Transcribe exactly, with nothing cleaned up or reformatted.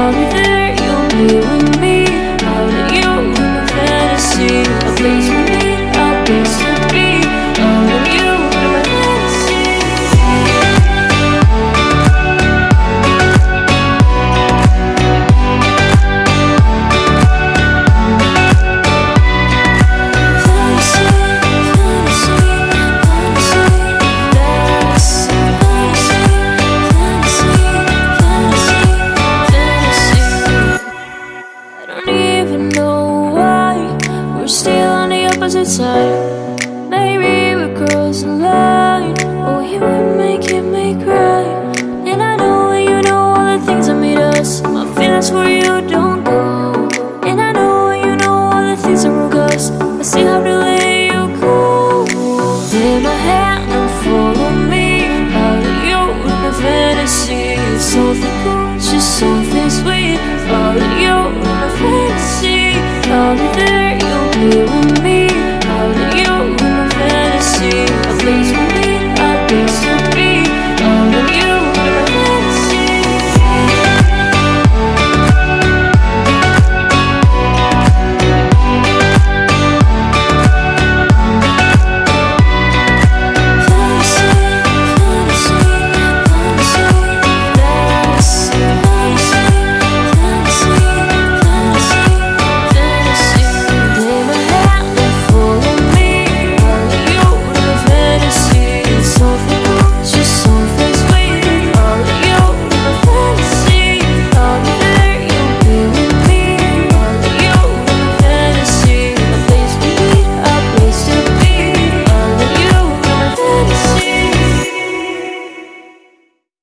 I'll be there, you'll be with me. I'll let you in my fantasy. A place we need, a place to be. I'll let you in my fantasy. Side. Maybe we're crossing line. Oh, you were making me cry. And I know and you know all the things that made us. My feelings for you don't go. And I know and you know all the things that broke us. I still have to let you go. Take my hand and follow me. I'll let you in my fantasy. Something cool, just something sweet. I'll let you in my fantasy. I'll be there, you'll be with me.